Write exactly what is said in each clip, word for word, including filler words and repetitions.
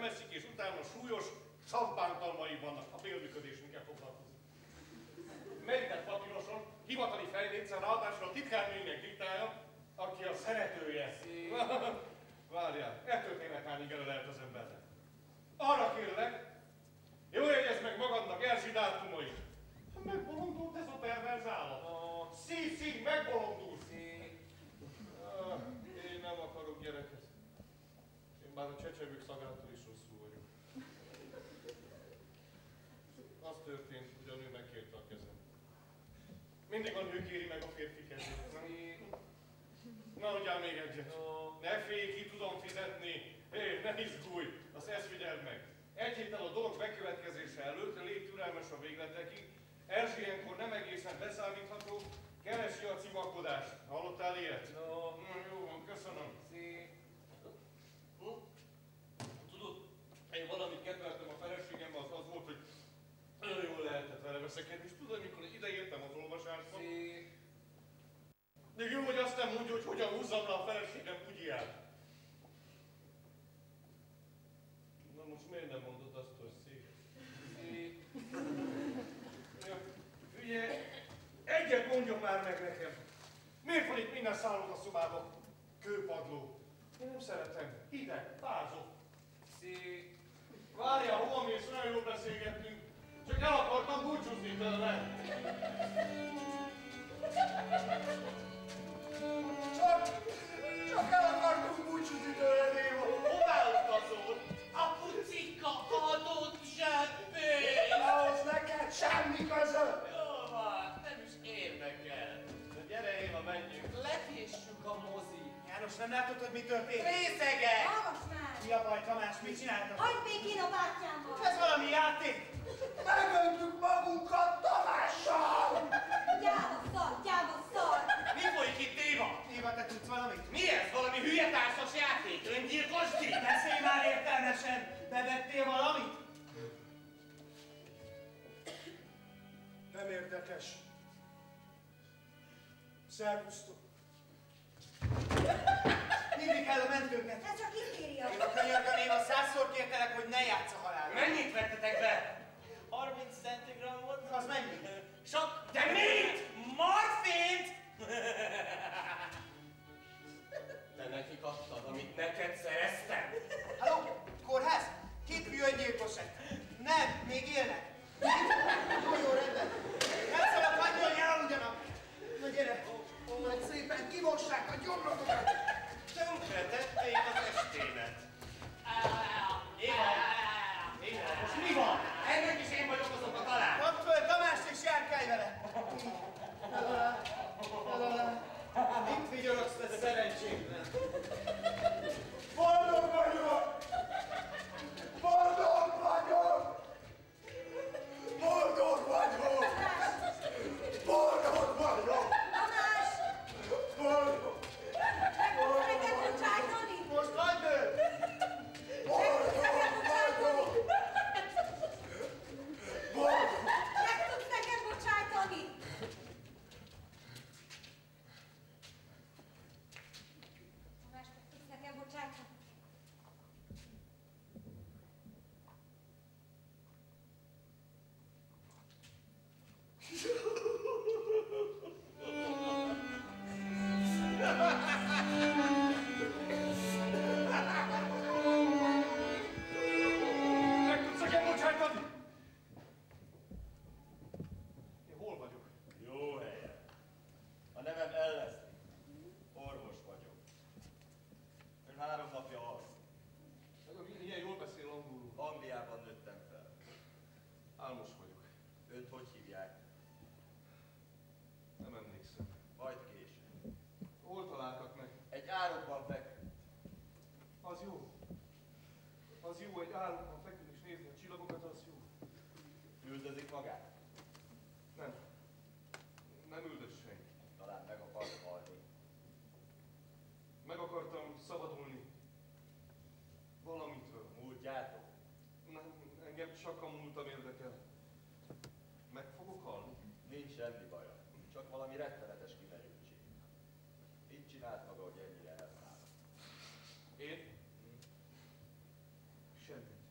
nem eszik, és utána súlyos savbántalmai vannak, a bélműködésünkkel foglalkozik. Merített papíroson, hivatali fejlétszer, ráadásul a titkárnőinek diktája, aki a szeretője. Várjál, ettől tényleg hány igere lehet az embernek. Arra kérlek, jól jegyezd meg magadnak Erzsi dátumait. Megbolondult ez a perverz állat. Szí, szí, megbolondult. Én nem akarok gyereket. Én már a csecsemők szagától is rosszul vagyok. Az történt, hogy a nő megkérte a kezem. Mindig a nő kéri meg a férfi kezét. Na, adjál még egyet. Ne félj, ki tudom fizetni. Hé, ne izgulj, azt ezt figyeld meg. Egy héttel a dolog bekövetkezése előtt, légy türelmes a végletekig. Erzsi ilyenkor nem egészen beszámítható, keresi a civakodást. Hallottál ilyet? No. Mm, jó van, köszönöm. Szí. Hm? Tudod, én valamit kedveltem a feleségemmel, az az volt, hogy nagyon jól lehetett vele veszekedni, és tudod, amikor ideértem az olvasásba, Szí. De jó, hogy azt nem mondja, hogy hogyan húzzam le a feleségem bugyját. Na most miért nem mondod azt, hogy szép? Szép. Ja, ugye, egyet mondjon már meg nekem. Miért van itt minden szállodaszobában kőpadló? Én nem szeretem. Hideg, fázó. Szép. Várjál, hova mész? Olyan jól beszélgettünk. Csak el akartam búcsúzni tőle. Csak, csak el akartunk búcsúzni tőle, Déva. Hová utazol? A pucika adott zsebbé! Ahhoz neked semmi közöm! Jó van, nem is érdekel. De gyere, Éva, menjünk. Lekéssük a mozi. János, nem látod, hogy mi történt? Részege! Hallgass már! Mi a baj, Tamás? Mit csináltak? Hagyd békén a bátyámmal! Ez valami játék! Megöntük magunkat Tamással! Gyáva szar, gyáva szar! Mi folyik itt, Éva? Éva, te tudsz valamit? Mi ez? Valami hülye társas játék? Öngyilkosdi? Beszélj már értelmesen! Bevettél valamit? Nem érdekes. Szervusztok. Hívni kell a mentőket! Ez csak hisztéria! Éva, könyörgöm, Éva, százszor kértelek, hogy ne játsz a halálra. Mennyit vettetek be? harminc centigramot? Az mennyi? Sok... De mit? Morfint? Te nekik adtad, amit neked szereztem. Halló? Kórház? Két fiú öngyilkosság. Nem, még élnek. Jó, jó, rendben. Nem szabad hagyni, hogy elaludjanak. Na gyere. Majd szépen kimossák a gyomrotokat. Tönkretették az estémet. Éva! Éva, most mi van? Ennek is én vagyok az oka talán. Kapd föl Tamást és járkálj vele. Mit vigyorogsz, te szerencsétlen? Boldog vagyok! Boldog vagyok! Boldog vagyok! Boldog vagyok! Tamás! Boldog! Meg tudsz neked bocsájtani? Most hagyd őt! Boldog vagyok! Boldog! Meg tudsz neked bocsájtani? Tamás, meg tudsz neked bocsájtani? Meg tudsz nekem bocsájtani? Én hol vagyok? Jó helyen. A nevem Elleszli. Orvos vagyok. Ön három napja alszik. Ilyen jól beszél angolul. Angliában nőttem fel. Álmos vagyok. Önt hogy hívják? Nem emlékszem. Majd később. Hol találtak meg? Egy árokban feküdt. Az jó. Az jó, egy álomban feküdni és nézni a csillagokat, az jó. Üldözik magát? Nem. Nem üldös senki. Talán meg akar halni. Meg akartam szabadulni valamitől. Múltjátok? Nem, engem csak a múltam érdekel. Meg fogok halni? Nincs semmi baja. Csak valami rettenetes kimerültség. Mit csinált maga, hogy ennyire elszáll? Én? Semmi.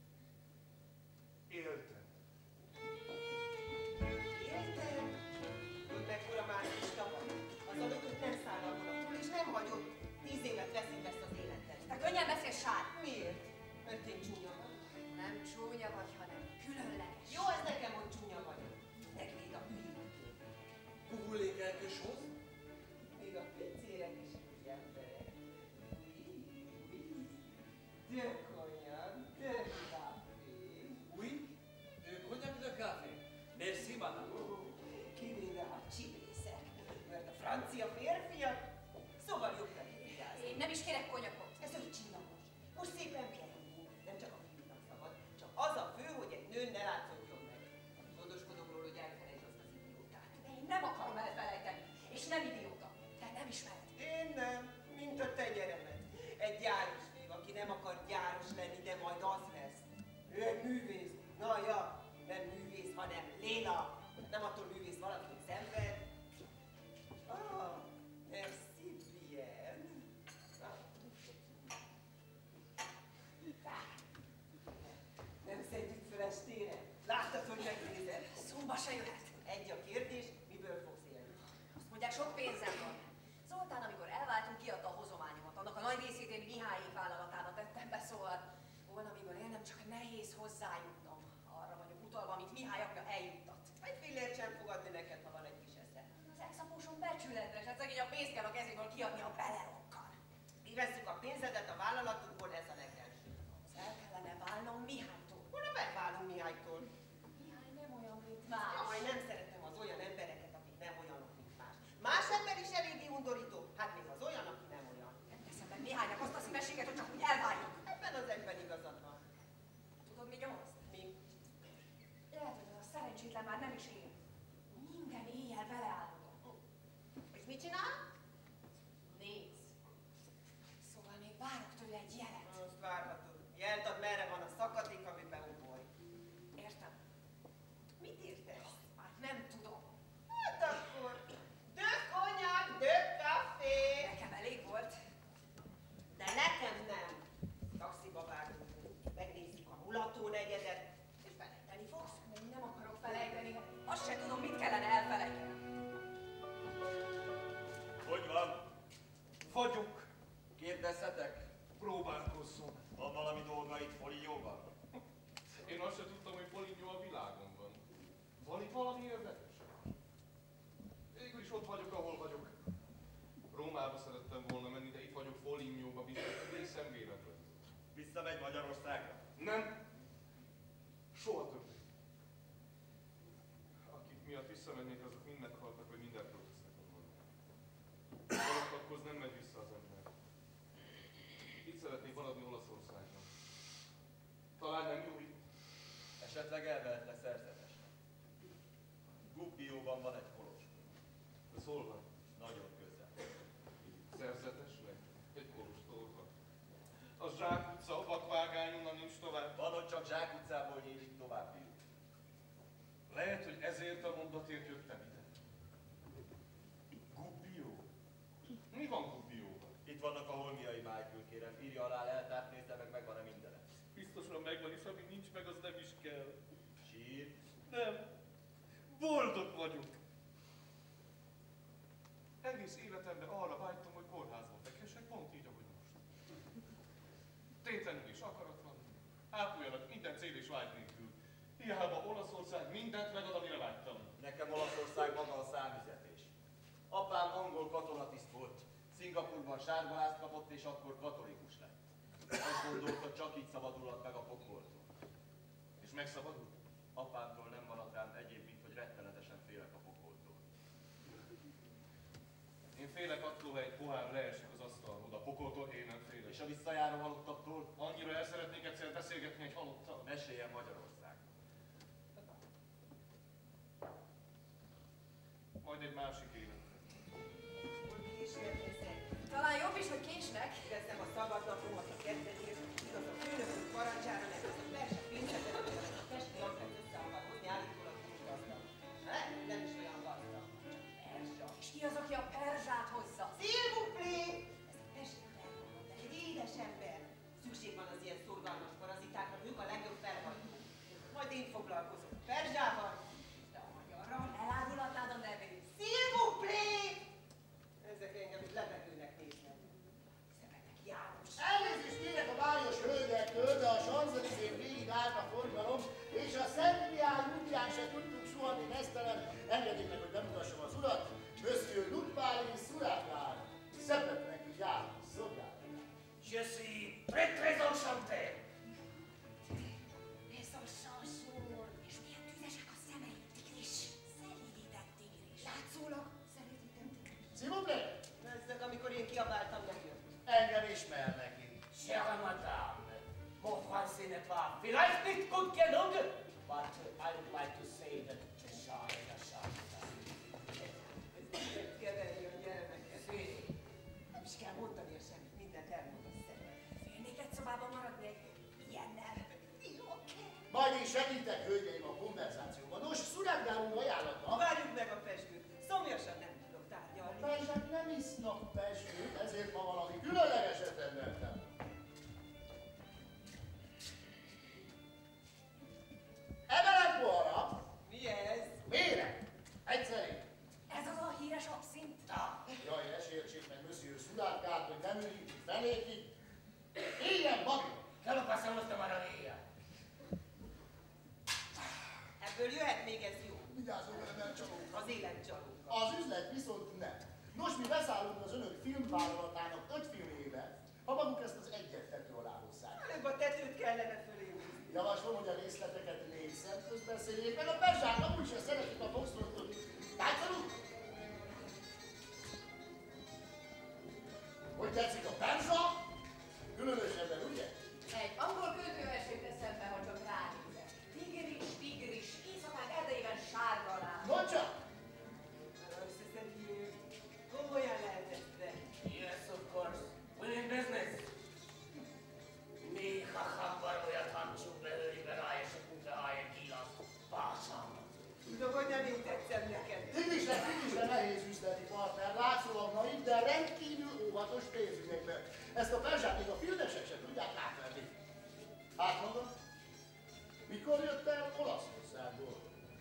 Ő egy művész. Na ja, nem művész, hanem Léla. Nem attól művész valaki, hogy szenved. Ah, merci bien. Nem szedjük föl estére? Láttad, hogy megnézed? Szóba se jöhet. Egy a kérdés, miből fogsz élni? Azt mondják, sok pénzem van. Zoltán, amikor elváltunk, kiadta a hozományomat. Annak a nagy részét én Mihályék vállalatába tettem be, szóval volna miből élnem, csak nehéz hozzájutnom. Arra vagyok utalva, amit Mihály apja eljuttat. Egy fillért sem fog adni neked, ha van egy kis esze. Az ex-apósom becsületes, hát szegény a pénzt kell a kezéből kiadni a belerokkal. Mi vesszük a pénzedet a vállalatunkból, ez a legelső. Az el kellene válnom Mihálytól. Hol a megválunk Mihálytól? Mihály nem olyan, mint más. Jaj, nem szeretem az olyan embereket, akik nem olyanok, mint más. Más ember is eléggé undorító, hát még az olyan, aki nem olyan. Nem teszem meg Mihálynak azt a szívességet, hogy csak úgy elváljunk. Ebben az egyben igazad van. Tudod, mi nyomaszt? Mi? Lehet, hogy az a szerencsétlen már nem is él. Minden éjjel beleálmodom. És mit csinál? Nézd. Szóval még várok tőle egy jelet. Azt várhatod. Jelt ad, merre van a szakadék, amiben ugorj. Értem? Mit értesz? Már nem tudom. Hát akkor, de konyák, de kafé. Nekem elég volt. De nekem nem. Taxiba vágunk, megnézzük a mulató negyedet, és felejteni fogsz. Én nem akarok felejteni. Azt se tudom, mit kellene elfelejteni. Hogy van? Vagyok. Kérdezhetek? Próbálkozzunk. Van valami dolga itt Folignyóban? Én azt sem tudtam, hogy Folignyó a világon van. Van itt valami érdekes? Végül is ott vagyok, ahol vagyok. Rómába szerettem volna menni, de itt vagyok Folignyóba, biztos egészen véletlen. Visszamegy Magyarországra? Nem. Soha többé. Akik miatt visszamennék, azok mind meghaltak, vagy mindentől tesznek volna. Halottakhoz nem megy vissza az ember. Itt szeretnék maradni Olaszországban. Talán nem jó itt. Esetleg elvehetne szerzetesnek. Gubbióban van egy kolostor. Ez hol van? Nagyon közel. Szerzetesnek? Egy kolostorban. A Zsák utca, a vakvágány, onnan nincs tovább. Van, hogy csak Zsák utcából nyílik további út. Lehet, hogy ezért a mondatért jöttem ide. Gubbió? Mi van Gubbióban? Itt vannak a holmiai májkül, kérem. Írja alá leltárt, nézze meg, megvan-e mindene. Biztosan megvan, és ami nincs meg, az nem is kell. Sír? Nem. Boldog vagyok. Egész életemben arra vágytam, hogy kórházban fekhessek, pont így, ahogy most. Tétlenül és akaratlan. Ápoljanak minden cél és vágy nélkül. Hiába Olaszország mindent megad, amire vágytam. Nekem Olaszország maga a számüzetés. Apám angol katonatiszt volt. Szingapurban sárgaházt kapott, és akkor katolikus lett. Azt gondolta, csak így szabadulhat meg a pokoltól. És megszabadult? Apámtól nem maradt rám egyéb, mint hogy rettenetesen félek a pokoltól. Én félek attól, ha egy pohár leesik az asztalról, a pokoltól én nem félek. És a visszajáró halottaktól? Annyira el szeretnék egyszer beszélgetni egy halottal. Meséljen Magyarország. Majd egy másik élet. Hogy kísérnézek? Talán jobb is, hogy késnek. Veszem a szabad napomat a kettedért, igaz a főnökünk parancsára, mert az a persze pénzeket, amivel a testi ampert össze akar hozni, állítólag nincs gazdag. Hát, nem is olyan gazdag. Perzsa. És ki az, aki a perzsát hozza? S'il vous plaît! Ez a tessékben van, de egy édes ember. Szükség van az ilyen szorgalmas parazitákra, ők a legjobb felhajtók. Majd én foglalkozok a perzsával, de a magyarral. Elárulhatnád a nevét. S'il vous plaît! Ezek engem itt lebegőnek néznek. Szeretek János. Elnézést kérek a bájos hölgyektől, de a Champs-Élysées-n végig állt a forgalom, és a Szent Mihály útján se tudtuk suhanni mesztelen. Engedjék meg, hogy bemutassam az urat, Monsieur Lupáli Szurátlán. Szepet neki János szolgálatát. Je suis très très enchanté. Ez a sasúr. És milyen tüzesek a szemei, tigris. Szelídített tigris. Látszólag szelídített tigris. S'il vous plaît, Nezzeg, amikor én kiabáltam, megjött. engem ismernek itt. Chère madame, mon français n'est pas vielleicht nicht gut genug, but I would like to say that the shah is a shah. Ez mindent keverni a nyelveket. Sí. Nem is kell mondani semmit, mindent elmond a szemed. Félnék egy szobában maradni egy ilyennel. Jó, oké. segítek, hölgyeim, a konverzációban. Nos, Szurágdár úr ajánlata. Várjuk meg a pezsgőt. Szomjasan nem tudok tárgyalni. A perzsák nem isznak pezsgőt, ezért ma valami különlegeset rendeltem. Emelek bohara. Mi ez? Mire? Egyszerű. Ez az a híres abszint? Jaj, ne sértsék meg Monsieur Szulárkát, hogy nem üljük itt fenékig. Éljen, Babi! Kell a passzoloztam arra éjjel. Ebből jöhet még ez jó. Vigyázzunk vele, mert csalunk. Az élet csalóka. Az üzlet viszont nem. Nos, mi beszállunk az önök filmvállalatának öt filmjébe, ha maguk ezt az egyet tető alá hozzák. Előbb a tetőt kellene föléhúzni. Javaslom, hogy a részleteket négy szem közbeszéljék, meg a perzsák úgyse szeretik a foxtrotot. Táncolunk? Hogy tetszik a perzsa? Különösebben, ugye? Egy angol költőversét eszembe, ha csak ránézek. Tigris, tigris, éjszakák erdejében sárga láb. Mondja! Összeszedi őt. Komolyan lehet ezt venni. Yes, of course. We're in business. Néha hamar olyat hamcsunk be őribe rá, és a kukahájén kilaszt. Bászám. Tudom, hogy nem én tetszem neked. Tigrisre, tigrisre nehéz üzleti partner, látszólag naiv, de rendkívül óvatos pénzügyekben. Ezt a perzsát még a filmesek sem tudják átvenni. Hát maga? Mikor jött el Olaszországból?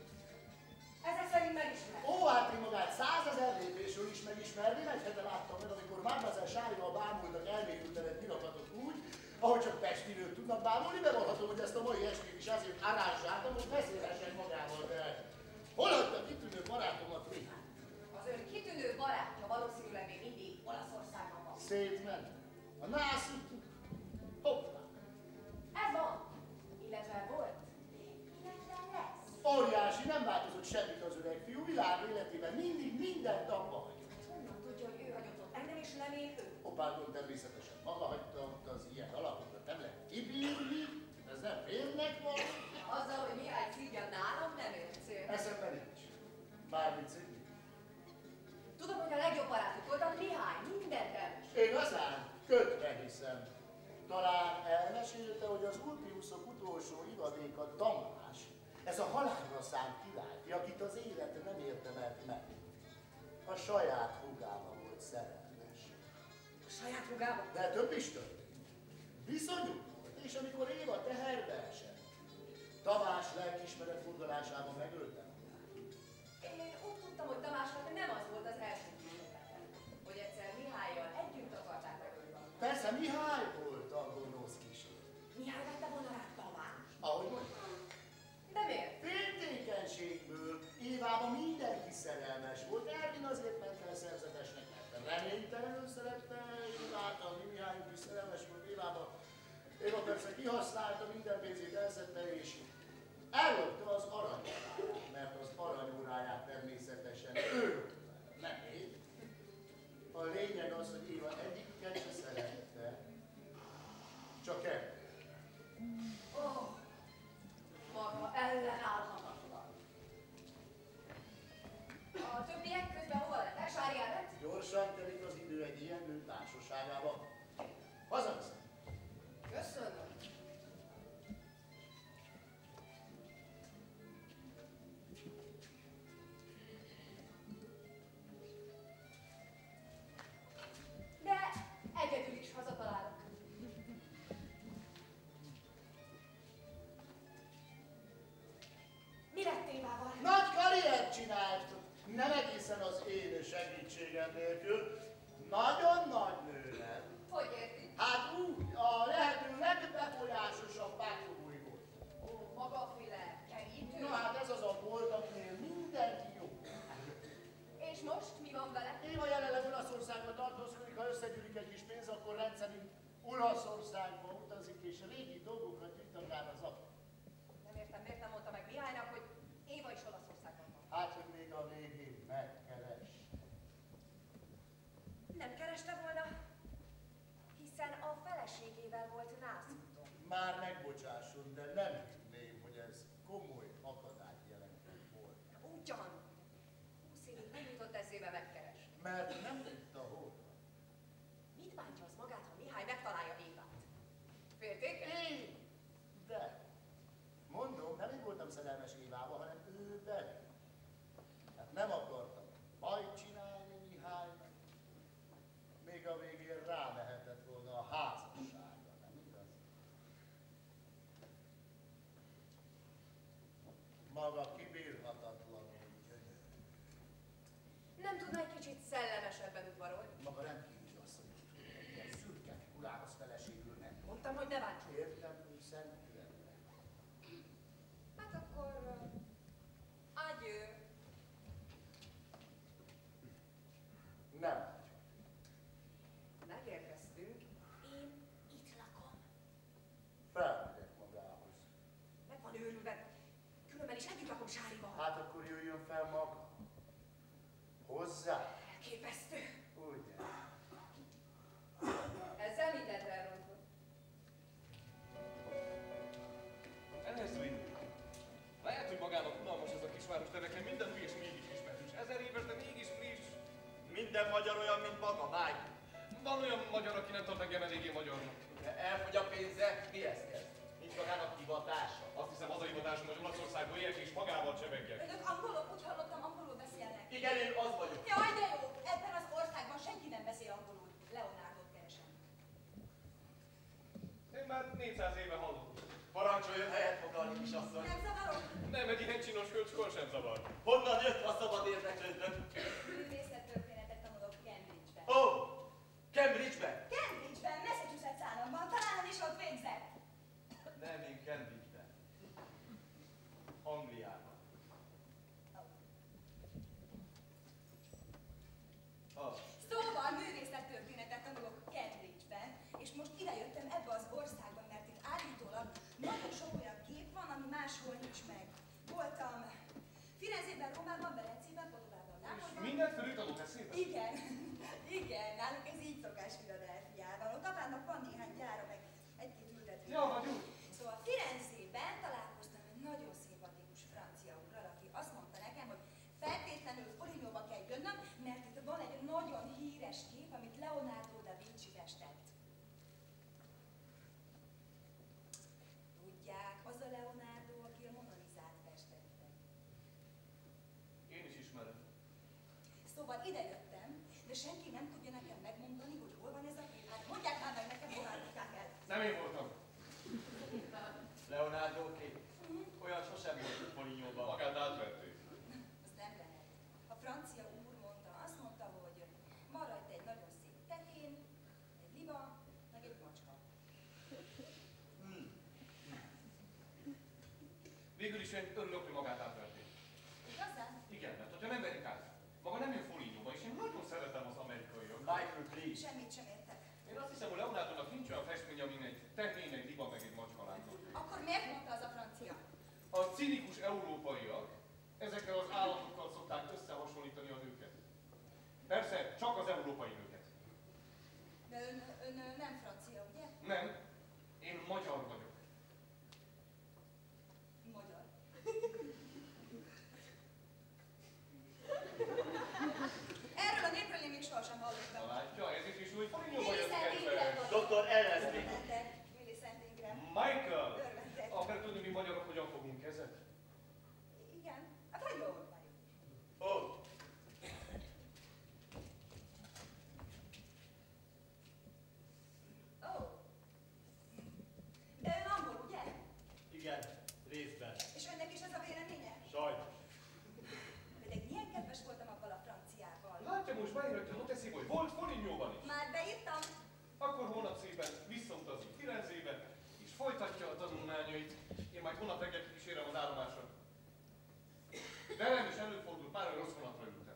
Ezek szerint megismer. Ó, hát én magát százezer lépésről is megismerni, egy hete láttam meg, amikor Mademoiselle Sárival bámultak elmélyülten egy pirakatot úgy, ahogy csak pesti nők tudnak bámulni, bevallhatom, hogy ezt a mai estét is azért arrázsáltam, hogy beszélhessen magával, de hol hagyta kitűnő barátomat Mihály? Az ön kitűnő barátja valószínűleg még mindig Olaszországban van. Szétment. A nászuk, hoppá. Ez van. Illetve volt. Illetve lesz. Óriási, nem változott semmit az öreg fiú, világ életében mindig mindent abba hagyott. Honnan tudja, hogy ő hagyott ott engem, és nem én ő? Opáton természetesen maga hagyta ott az ilyen alapokat, nem lehet kibírni, ez nem félnek van. Azzal, hogy Mihály szívja nálam, nem ért cél. Eszembe nincs. Mármint Szidni. Tudom, hogy a legjobb barátok voltam, Mihály, mindent elmesél. Én azán kötve hiszem. Talán elmesélte, hogy az Ulpiuszok utolsó ivadéka Tamás, ez a halálra szánt király, akit az élet nem érdemelt meg. A saját húgába volt szerelmes. A saját húgába? De több is történt. Viszonyuk volt, és amikor Éva teherbe esett, Tamás lelkiismeret furdalásában megölte magát. Én úgy tudtam, hogy Tamásnak nem az volt az első kísérlete, hogy egyszer Mihályjal együtt akarták megölni valamit. Persze Mihály volt a gonosz kísérlet. Mihály vette volna rá Tamás? Ahogy mondtam. De miért? Féltékenységből Évában mindenki szerelmes volt. Ervin azért ment el szerzetesnek, mert reménytelenül szerette Évát, a Mihály is szerelmes volt Évában. Éva persze kihasználta, minden pénzét elszedte, és ellopta az aranyóráját, mert az aranyóráját természetesen ő, nem én. A lényeg az, hogy Éva egyiket se szerette, csak el. Oh, maga ellenállhatatlan. A többiek közben hova lettek? Sári elment? Gyorsan telik az idő egy ilyen nő társaságában. Hazaviszem. Köszönöm. De egyedül is hazatalálok. Mi lett Évával? Nagy karriert csinált, nem egészen az én segítségem nélkül. Nagyon nagy nő lett. Hogy érti? Hát úgy, a lehető legbefolyásosabb pályafúj volt. Ó, magaféle kerítő. Na hát ez az a bolt, aminél mindenki jó. És most mi van vele? Éva jelenleg Olaszországban tartózkodik, ha összegyűlik egy kis pénz, akkor rendszerint Olaszországba utazik, és régi dolgokat gyűjt akár az apa. Nem értem, miért nem mondta meg Mihálynak, hogy Éva is Olaszországban van. Hát, hogy még a végén megkeres. Nem kereste volna, hiszen a feleségével volt nászúton. Már megbocsásson, de nem hinném, hogy ez komoly akadályt jelentett volna. Ugyan. Húsz évig nem jutott eszébe megkeresni. Mert nem tudta hol. Mit bántja az magát, ha Mihály megtalálja Évát? Féltékeny? Én? De. Mondom, nem Szellemesebben udvarolj. Maga rendkívüli asszony, ilyen szürke figurához feleségül nem. Mondtam, hogy ne bánts. Értem, hogy szent lenne. Hát akkor... Uh, adjő. Nem. Megérkeztünk. Én itt lakom. Felmegyek magához. Meg van őrülve. Különben is együtt lakom Sárival. Hát akkor jöjjön fel maga. Hozzá. Elképesztő. Ugye? Ezzel mindent elrontott. Elezri, lehet, hogy magának unalmas ez a kisváros, de nekem minden új és mégis ismerős. Ezer éves, de mégis friss. Minden magyar olyan, mint maga, Mike. Van olyan magyar, aki nem tart engem eléggé magyarnak. Elfogy a pénze, mihez kezd? Nincs magának hivatása. Azt hiszem, az a hivatásom, hogy Olaszországból éljek és magával csebegjek. Önök angolok, úgy hallottam, angolul beszélnek. Igen, én az vagyok. Jaj, de jó! Ebben az országban senki nem beszél angolul. Leonardot keresem. Én már négyszáz éve hallottam. Parancsoljon helyet foglalni, kisasszony. Nem zavarok? Nem, egy ilyen csinos hölgyskor sem zavar. Honnan jött, ha szabad érdeklődnöm? Művészettörténetet tanulok Cambridge-ben. Ó, oh, Cambridge-ben? Cambridge-ben, Massachusetts államban, talán ön is ott végzett. Nem, én Cambridge-ben. Angliában. Oh. Szóval művészettörténetet tanulok Cambridge-ben, és most idejöttem ebbe az országba, mert itt állítólag nagyon sok olyan kép van, ami máshol nincs meg. Voltam Firenzében, Rómában, Venecijában, Padovában, Nápolyban. Mindent fölül tanult eszébe? Igen, igen, náluk ez így szokás Philadelphiában. Ott apának van néhány gyára, meg egy-két ültetvény. Ja, vagy úgy. Szóval Firenzében találkoztam egy nagyon szimpatikus francia úrral, aki azt mondta nekem, hogy feltétlenül Folignyóba kell jönnöm, mert itt van egy nagyon híres kép, amit Leonardo da Vinci festett. Tudják, az a Leonardo, aki a Mona Lisát festette. Én is ismerem. Szóval idejöttem, de senki nem tudja nekem megmondani, hogy hol van ez a kép. Hát mondják már meg nekem, hol állítják el. Nem én voltam. Leonardo kép. Olyan sosem volt itt Folignyóban. Magát átverték. Az nem lehet. A francia úr mondta, azt mondta, hogy van rajta egy nagyon szép tetén, egy liba, meg egy macska. Hmm. Végül is én örülök, hogy magát átverték. Igazán? Igen, mert hogyha nem verik át, maga nem jön Folignyóba, és én nagyon szeretem az amerikaiak. Michael, please. Semmit sem értek. Én azt hiszem, hogy Leonardo-nak nincs olyan festmény, amin egy tehén, egy liba, meg egy macska látszott. Akkor miért mondta az a francia? A cinikus európaiak ezekkel az állatokkal szokták összehasonlítani a nőket. Persze, csak az európai nőket. De ön, ön nem francia, ugye? Nem, én magyar vagyok. Magyar. Erről a népről én még sohasem hallottam. Látja, ez is is úgy Folignyóba jött egyszer. doktor Ellesley. Örvendek, Willy Szent Ingram. Michael! Örvendek. Akar tudni, mi magyarok hogyan fogunk kezet? Igen. Hát hogy jól vagyok. Ó, oh. Ó. De ön angol, ugye? Igen, részben. És önnek is ez a véleménye? Sajnos. Pedig milyen kedves voltam avval a franciával. Látja, most beírhatja, hogy eszébe, hogy volt Folignyóban is. Már beírtam. Akkor holnap szépen visszautazik Firenzébe, és folytatja a tanulmányait. Én majd holnap reggel kísérem az állomásra. Velem is előfordult, már a rossz vonatra ültem.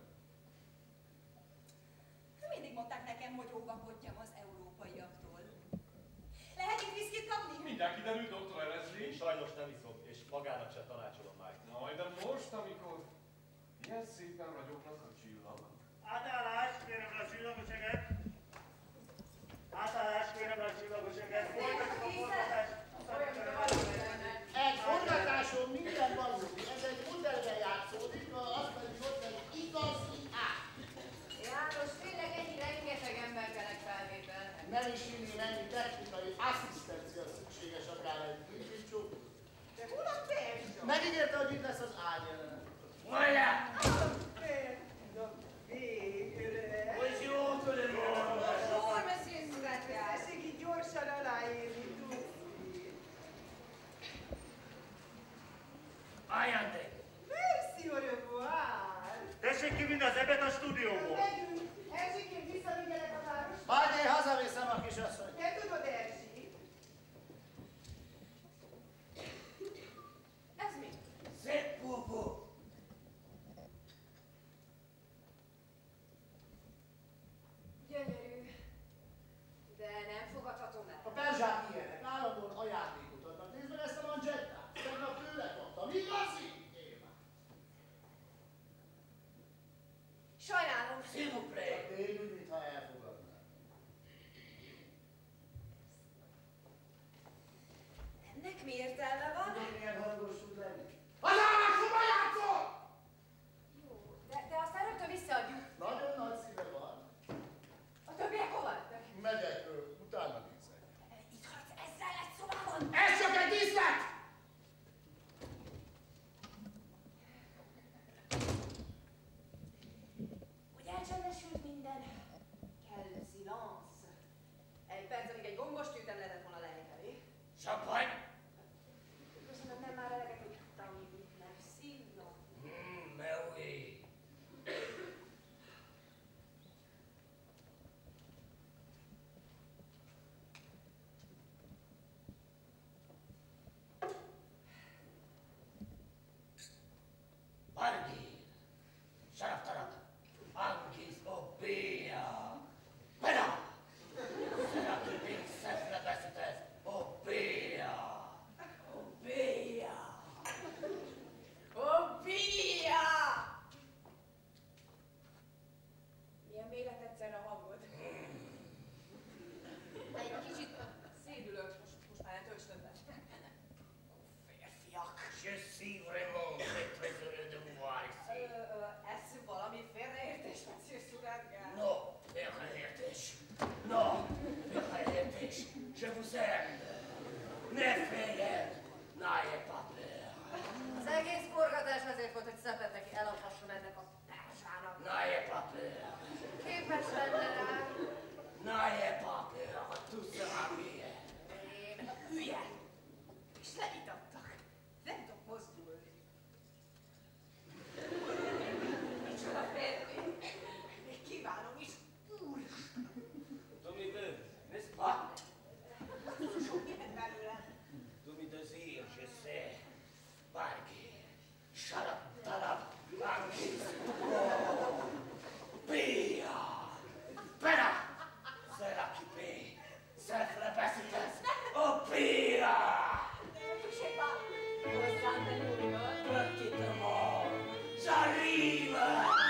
Mindig mondták nekem, hogy óvakodjam az európaiaktól. Lehet itt viszkit kapni? Mindjárt kiderül, doktor Ellesley. Sajnos nem iszom, és magának sem tanácsolom, Mike. Na, de most, amikor ilyen szépen ragyognak a csillagok. Átállás, kérem le a csillagoseget! Átállás, kérem le a csillagoseget! Folytatjuk a forgatást! Egy forgatáson minden való. Ez egy modellben játszódik, az pedig ott egy igazi át. János, tényleg ennyi rengeteg ember kelek felvételnek. Nem is inni mennyi technikai asszisztencia szükséges akár egy kicsicsó. De hol a persa? Megígérte, hogy itt lesz az ágyjelenet. Mondja! Na, végre. Hogy jó tudom! Bonjour, monsieur Sugatyás! van! Ez csak egy díszlet! Hogy elcsendesült minden? Kell szilánsz. Egy perc, amíg egy gombostűt nem lehetett volna lejteni. Champagne? Köszönöm, nem már eleget, hogy tanít, merci, no. Hmm, mais oui. Bargi, saraftarak, angis obbia. Pena! Será que tem sempre bestes obbia. Obbia. Obbia! Milyen méret egyszerre a hangod? Egy kicsit szédülök, most, most már ne tölts többet. Férfiak. Je suis vraiment très très heureux de vous voir Ö, ici. ö, ez valami félreértés, monsieur Suradgár? No, félreértés. No, félreértés. Je vous aime. Ne féljen, n'ayez pas peur. Az egész forgatás azért volt, hogy Szepeteki elapasson ennek a társának. N'ayez pas peur. Képes lenne rá. N'ayez pas peur, tout sera bien. Én hülye. És leítattak. Nem tudok mozdulni. Micsoda férfi. Még kívánom is. Úristen. Demi-deux, n'est-ce pas? Sok mindent belőle. Demi-désir, je sais. Bargi, sharap, tarap, angis. Oh, pia. Pena! Será que bem? Sempre besites. Oh, pia! Je sais pas. Hozzám ne nyúljon. Petit amour, j'arrive!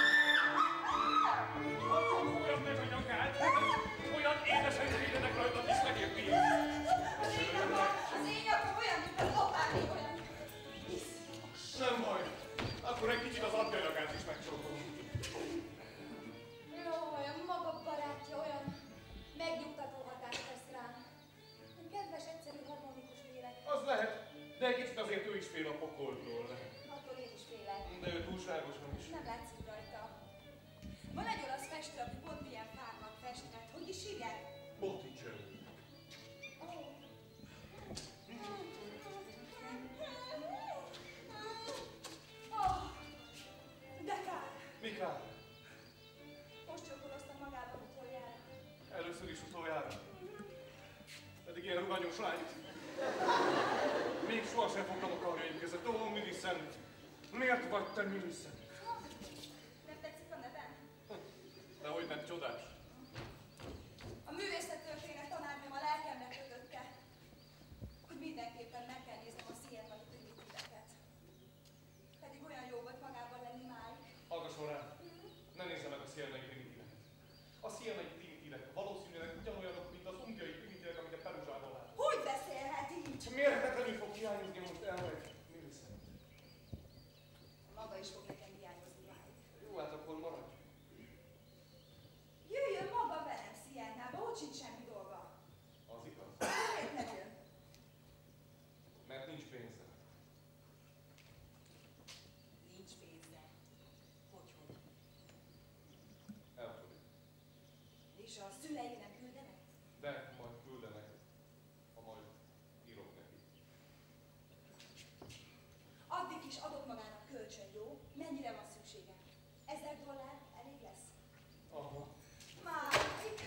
Olyan meg a nyakát, olyan édesen védenek rajta, és megérti. Az én nyakom, az én nyakom olyan, mint a lopáték, olyan. Nem baj, akkor egy kicsit az apja nyakát is megcsókolom. Jó, olyan maga barátja, olyan megnyugtató hatást tesz rám. Kedves, egyszerű, harmonikus lélek. Az lehet, de egy kicsit azért ő is fél a pokoltól. Attól én is félek. De ő túlságosan is. Nem látszik rajta. Van egy olasz festő, aki pont ilyen fákat festett. Hogy is igen? Botticelli. Oh, de kár. Mi kár? Most csókoloztam magában utoljára. Először is utoljára. Pedig ilyen ruganyos lány. Még sohasem fogtam a karjaim között. Ó, Millicent! Miért vagy te Millicent? Nem tetszik a nevem? Dehogy nem, csodás. A művészettörténet tanárnőm a lelkemre kötötte, hogy mindenképpen meg kell néznem a szienai primitíveket. Pedig olyan jó volt magában lenni máig. Hallgasson rám! Ne nézze meg a szienai primitíveket. A szienai primitívek valószínűleg ugyanolyanok, mint az umbriai primitívek, amiket Peruzsában lát. Hogy beszélhet így? Mérhetetlenül fog hiányozni most elmegy, Millicent. Maga is fog nekem hiányozni máig. Jó, hát akkor maradj. Jöjjön maga velem Siennába, ott sincs semmi dolga. Az igaz. Miért nem jön? Mert nincs pénze. Nincs pénze. Hogy, hogy? Elfogy. És a szülei nem küldenek? De majd küldenek, ha majd írok neki. Addig is adok magának kölcsön, jó? Mennyire van szüksége? Ezer dollár elég lesz? Aha. Máig!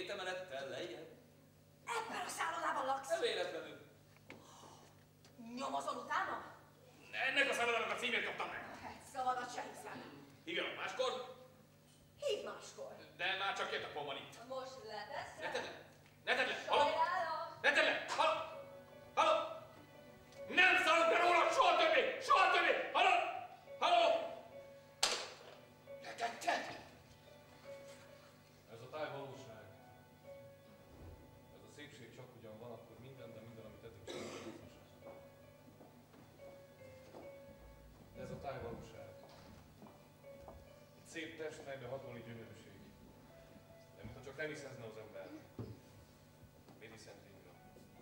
két emelettel lejjebb. Ebben a szállodában laksz? Nem véletlenül. Nyomozol utána? Ennek a szállodának a címét kaptam meg. Hát szavadat se hiszem. Hívjanak máskor? Hív máskor. De már csak két napon van itt. Most leteszem? Ne tedd le! Ne tedd le! Halló! Sajnálom. Ne tedd le! Halló! Halló! Nem szállok be róla soha többé! Soha többé! Halló! Halló! Ne tetted! Ez a táj valóság. Ez a szépség csak ugyan van, akkor minden, de minden, amit eddig csinálunk, de ez a táj valóság. Egy szép test, melyben hatolni gyönyörűség. De mintha csak nem hiszezne az ember. Millicent Indra.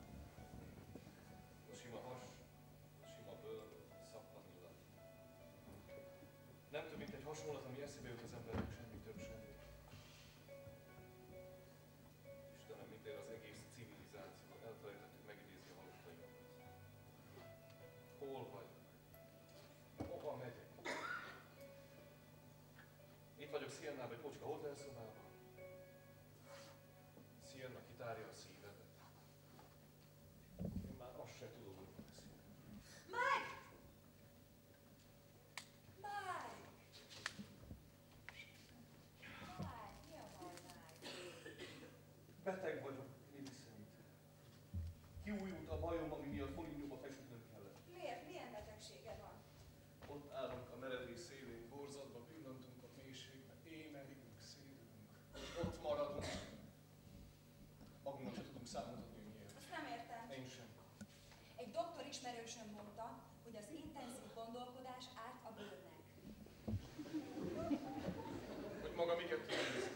A sima has, a sima bőr, szappan illat. Nem több, mint egy hasonlat, ami eszébe jut az embernek, semmi több, semmi. Istenem, mit ér az egész civilizáció? Elfelejtettük megidézni a halottainkat. Hol vagy? Hova megyek? Itt vagyok Siennában, egy kocska hotelszobában. Sienna kitárja a szívedet. Én már azt se tudom, hogy van a szíved. Mike! Mike! Mike, mi a baj, Mike? Beteg vagyok, Millicent. Kiújult a bajom, ami miatt Folignyóba feküdnöm kellett. Miért? Milyen betegsége van? Ott állunk a meredély szélén, borzadva pillantunk a mélységbe, émelünk, szédülünk. Ott maradunk. Magunknak se tudunk számot adni, hogy miért. Azt nem értem. Én sem. Egy doktor ismerősöm mondta, hogy az intenzív gondolkodás árt a bőrnek. Hogy maga miket tudod?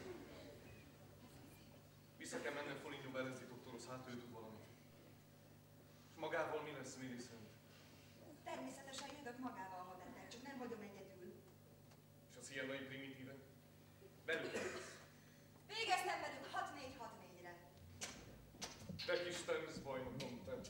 Vissza kell mennem Folignyóba Ereszti doktorhoz, hát ő tud valamit. És magával mi lesz, Millicent? Természetesen jövök magával, ha beteg, csak nem vagyom egyedül. És a sziennai primitívek? Velük lesz. Végeztem velük hat négy hat négyre. Te kis teniszbajnokom, te.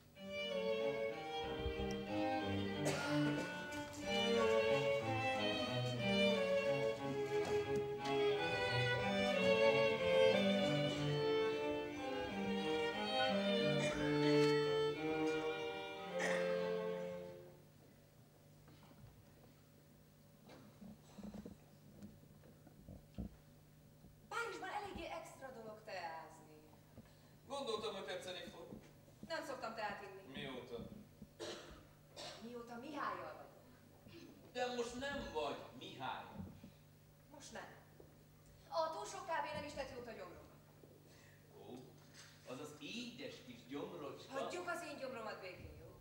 Párizsban eléggé extra dolog teázni. Gondoltam, hogy tetszeni fog. Nem szoktam teát inni. Mióta? Mióta Mihályjal vagyok. De most nem vagy Mihály. Most nem. A túl sok kávé nem is tett jót a gyomromnak. Ó, az az édes kis gyomrocska. Hagyjuk az én gyomromat végén, jó?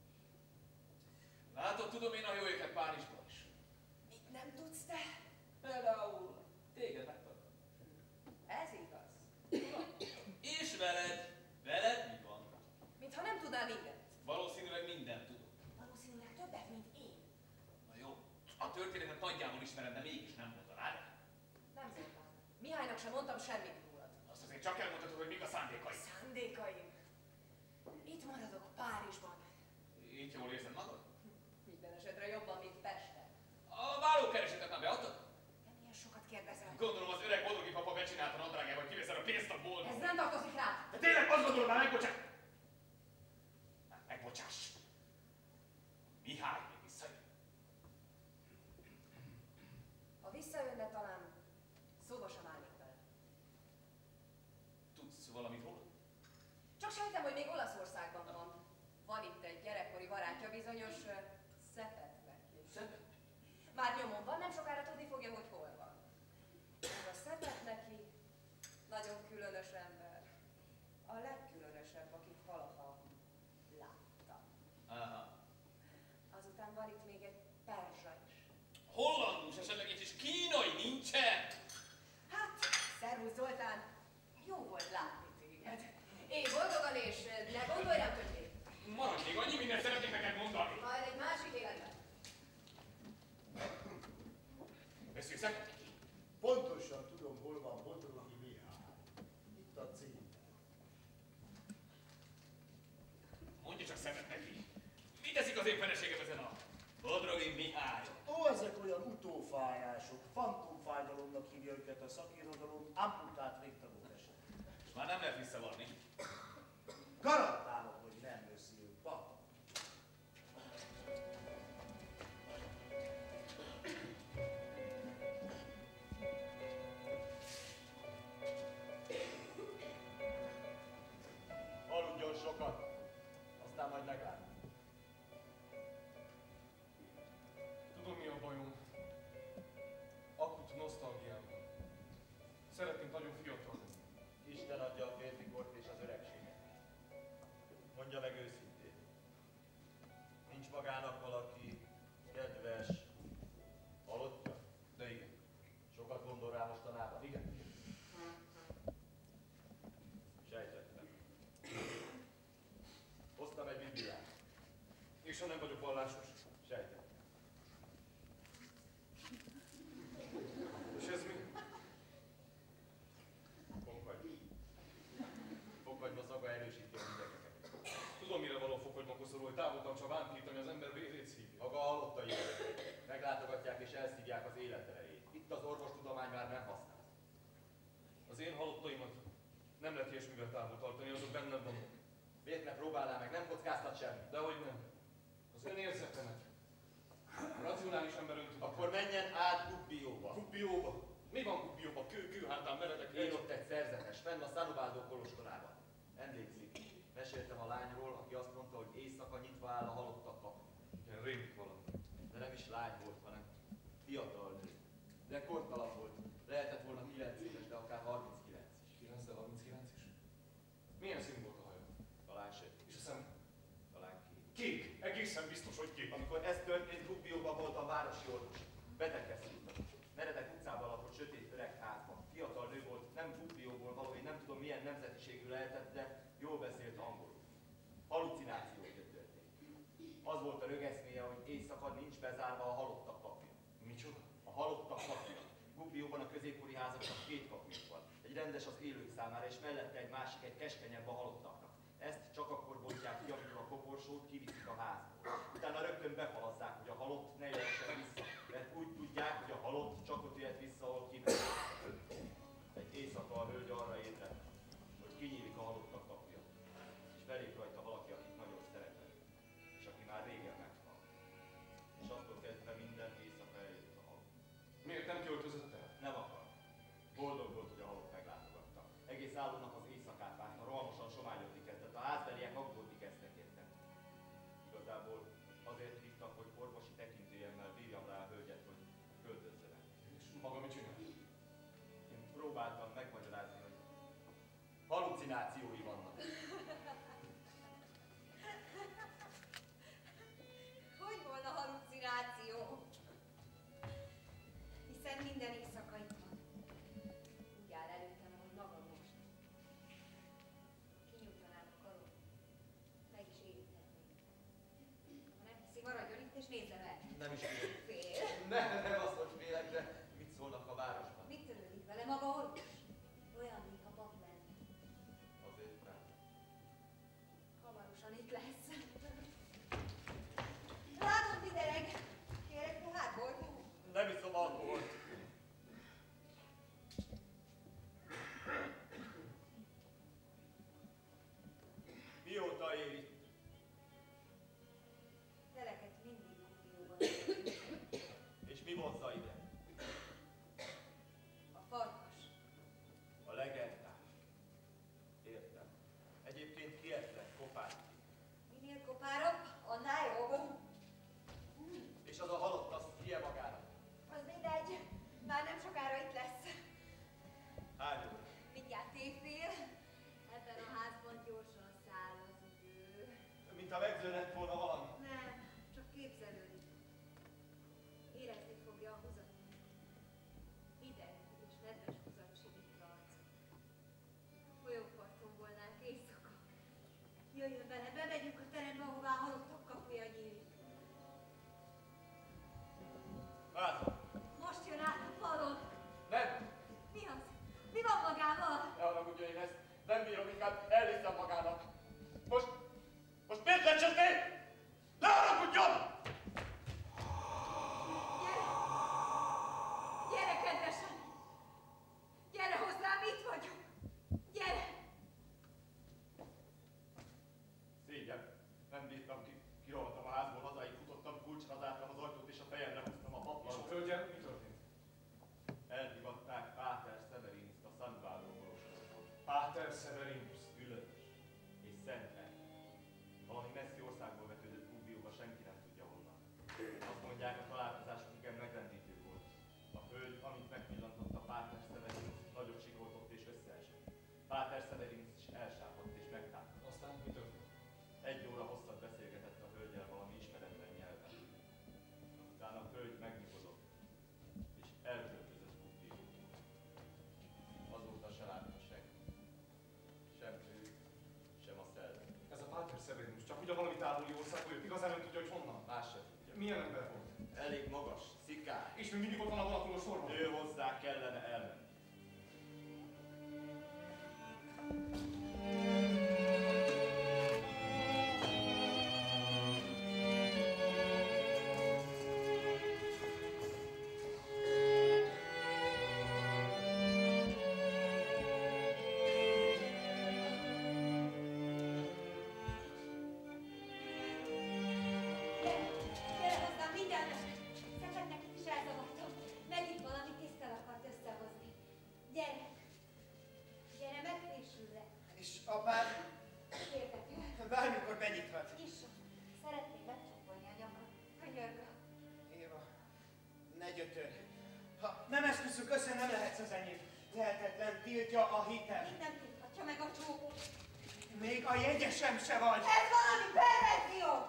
Látod, tudom én a jó éket Párizsban is. Mit nem tudsz te? Például téged megtartom. Ez igaz. És veled? Veled mi van? Mintha nem tudnál mindent. Valószínűleg mindent tudok. Valószínűleg többet, mint én. Na jó, a történetet nagyjából ismerem, de mégis nem mondanád. Nem Zoltán. Mihálynak sem mondtam semmit rólad. Azt azért csak elmondhatod, hogy mik a szándékai. Szándékaim. Itt maradok Párizsban. Így jól érzed magad? Minden esetre jobban, mint Pesten. A vállókeresetet már beadtad? De milyen sokat kérdezel? Gondolom az öreg bodrogi papa becsinálta nadrágjába, hogy kiveszed a pénzt a boltból. Ez nem tartozik rád. De tényleg azt gondolod, már megbocsát? Már megbocsáss. Mihály még visszajön. Ha visszajönne, talán szóba sem állnék vele. Tudsz valamit róla? Csak sejtem, hogy még Olaszországban van. Van itt egy gyerekkori barátja, bizonyos uh, Szepetnek is. Szepet? Már nyomon van, nem sokára tudni fogja, hogy hol van. Ez a Szepet neki nagyon különös ember. A legkülönösebb, akit valaha láttam. Aha. Azután van itt még egy perzsa is. Hollandus, esetleg egy is kínai nincsen? Hát, szervusz Zoltán, jó volt látni téged. Én boldogan és ne gondolj rám többé. Maradj még, annyi mindent szeretnék neked mondani. Majd egy másik életben. Beszélszek? Pontosan tudom, hol van Bodrogi Mihály. Itt a cím. Mondja csak szemet neki. Mi teszik az én feleségem ezen a Bodrogi Mihály? Ó, ezek olyan utófájások, fantomfájdalomnak hívja őket a szakirodalom, amputált végtagok eset. Már nem lehet visszavarni. Garantálom, hogy nem, monsieur Papa. Aludjon sokat, aztán majd meglát. Tudom, mi a bajom. Akut nosztalgiám van. Szeretnénk nagyon fiatal lenni. Isten adja a férfi kort és az öregséget. Mondja meg őszintén. Nincs magának valaki kedves halottja? De igen. Sokat gondol rá mostanában? Igen. Sejtettem. Hoztam egy bibliát. És ha nem vagyok vallásos. Sejtettem. És ez mi? Fokhagy. Fokhagyma szaga erősíti az idegeket. Tudom, mire való fokhagyma koszorú, hogy távoltan vámpírtani az ember vérét szívja. Maga a halottai meglátogatják és elszívják az életerejét. Itt az orvostudomány már nem használ. Az én halottaimat nem lehet ilyesmivel távol tartani, azok bennem vannak. Miért ne próbálnál meg? Nem kockáztat semmit. Dehogy nem. Az ön érzetemet. A racionális ember ön tud. Akkor menjen át Gubbióba. Gubbióba? Mi van Gubbióba? Kő, kő hátán meredek. Én ott egy szerzetes, fenn a Sanubaldó kolostorában. Emlékszik, meséltem a lányról, aki azt mondta, hogy éjszaka nyitva áll a halottak kapu. Igen, rémlik valami. De nem is lány volt, hanem fiatal nő. De kortalan volt. Lehetett volna kilenc éves, de akár harminckilenc is. kilenc, de harminckilenc is? Milyen szín volt a haja? Talán se. És a szem? Talán kék. Kék! Egészen biztos, hogy kék. Amikor ez történt, Gubbióban volt a városi orvos. Beteghez hívtak. Meredek utcában lakott sötét öreg házban. Fiatal nő volt, nem Gubbióból való, én nem tudom milyen nemzetiségű lehetett, de jól beszélt angolul. Halucinációk történt. Az volt a rögeszméje, hogy éjszaka nincs bezárva a halottak papja. Micsoda? A halottak papja. Gubbióban a középkori házaknak két kapjuk van. Egy rendes az élők számára, és mellette egy másik, egy keskenyebb a halottaknak. Ezt csak akkor bontják ki, amikor a koporsót kiviszik a házból. Utána rögtön befalazzák, hogy a halott ne jöhessen vissza, mert úgy tudják, hogy a halott csak ott jöhet vissza, ahol kimegy. Egy éjszaka a hölgy arra ébredt, hogy kinyílik a halottak kapja, és belép rajta valaki, akit nagyon szeretett, és aki már régen meghalt. És attól kezdve minden éjszaka eljött a halott. Miért nem költözött el? Nem akar. Boldog volt, hogy a halott meglátogatta. Egész állónak az éjszakát várta, rohamosan sományodni kezdett, a házbeliek aggódni kezdtek érte. Igazából azért hívtak, hogy orvosi tekintélyemmel bírjam rá a hölgyet, hogy költözzenek. És maga mit csinál? Én próbáltam megmagyarázni, hogy halucinációi vannak. Hogy volna halucináció? Hiszen minden éjszaka itt van. Úgy áll előttem, ahogy maga most. Kinyújtanám a karom, meg is érinthetnék. Ha nem hiszi, maradjon itt és nézze meg. Nem is tudom. Fél. Nem, nem azt, hogy félek, de mit szólnak a városban? Mit törődik vele maga orvos? Olyan, mintha pap lenne. Azért nem. Hamarosan itt lesz. Látod, Didereg? Kérek pohár volt? Nem iszom alkoholt. Mióta él itt? Teleket mindig Gubbióban. És mi vonzza ide? A farkas. A legendás. Értem. Egyébként kietlen, kopár. Minél kopárabb, annál jobb. És az a halott, az hülye magának. Az mindegy. Páter Severins is elsápadt és megtámadta. Aztán mi történt? Egy óra hosszat beszélgetett a hölgyel valami ismeretlen nyelven. Azután a hölgy megnyugodott, és elköltözött Guppiótól. Azóta se látta senki. Sem ő, sem a szellem. Ez a Páter Severins csak ugye valami távoli országból jött, igazán nem tudja, hogy honnan? Más se tudja. Milyen ember volt? Elég magas, szikár. És még mindig ott van a vonatoló sorban? Ő hozzá kellene elmenni. Sem se vagy! Ez valami perverzió!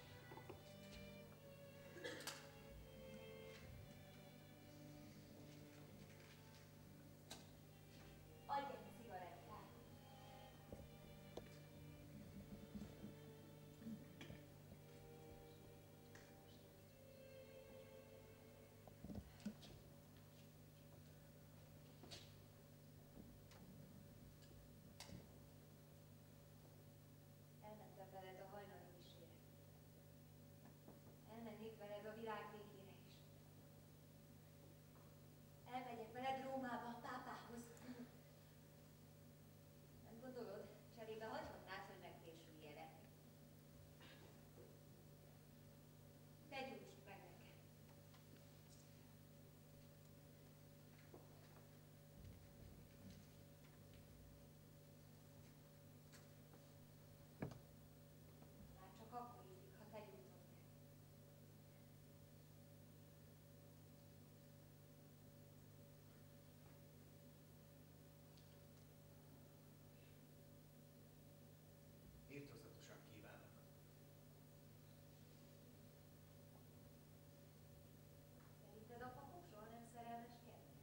Adj egy cigarettát. Elmentem veled a hajnali misére. Elmennék veled a világ végére is. Elmegyek veled Rómába a pápához. Nem gondolod, cserébe hagyhatnád, hogy megfésüljenek? Te gyújtsd meg nekem. Már csak akkor ízik, ha te gyújtod meg. Írtózatosan kívánok. Szerinted a papok soha nem szerelmeskednek?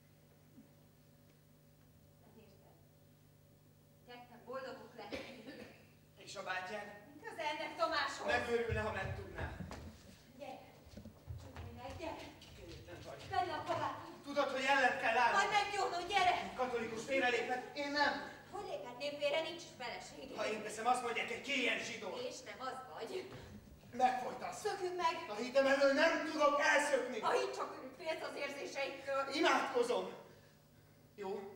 Nem érted? Ketten boldogok lehetnének. És a bátyád? Köze ennek Tamáshoz! Megőrülne, ha megtudná. Gyere! Csukj meg, gyere! Kénytelen vagy. Vedd le a kabátot! Tudod, hogy ellen kell állni? Majd meggyónod, gyere! Katolikus félreléphet, én nem. Hogy léphetnél félre, nincs is feleséged. Ha én teszem, azt mondják, hogy ki ilyen zsidó. És nem az vagy. Megfojtasz. Szökünk meg! A hitem elől nem tudok elszökni. Ha így csak ülünk, félsz az érzéseiktől. Imádkozom. Jó?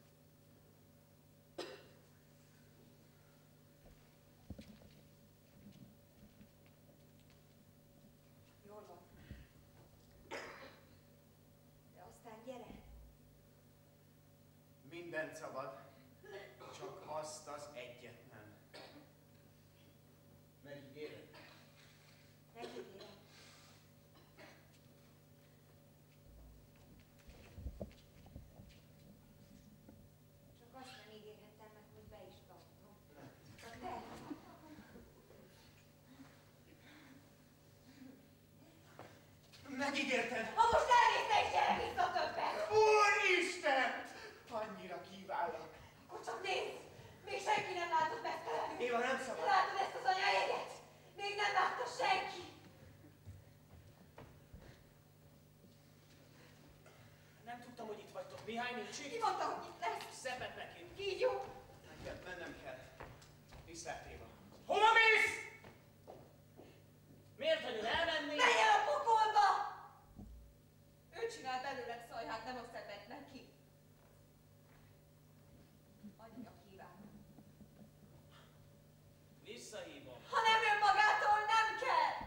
Jól van. De aztán gyere. Mindent szabad, csak azt az egyet nem. Megígéred? Megígérem. Csak azt nem ígérhettem meg, hogy be is tartom. Nem. Csak te. Megígérted? Ha most elvész, és gyere vissza többet! Úristen! Annyira kívállak. Akkor csak nézd! Még senki nem látott mesztelenül! Éva, nem szabad. Látod ezt az anyajegyet? Még nem látta senki! Nem tudtam, hogy itt vagytok. Mihály nincs itt? Ki mondta, hogy itt lesz? Szepet neki. Kígyó! Nekem mennem kell. Viszlát, Éva. Hova mész? Miért hagyod elmenni? Menj el a pokolba! Ő csinál belőled szajhát, nem a szepet neki. Annyi a kívánok. Visszahívom. Ha nem jön magától, nem kell!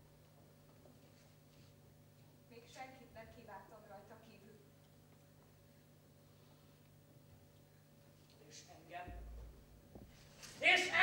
Még senkit nem kívántam rajta kívül. És engem? És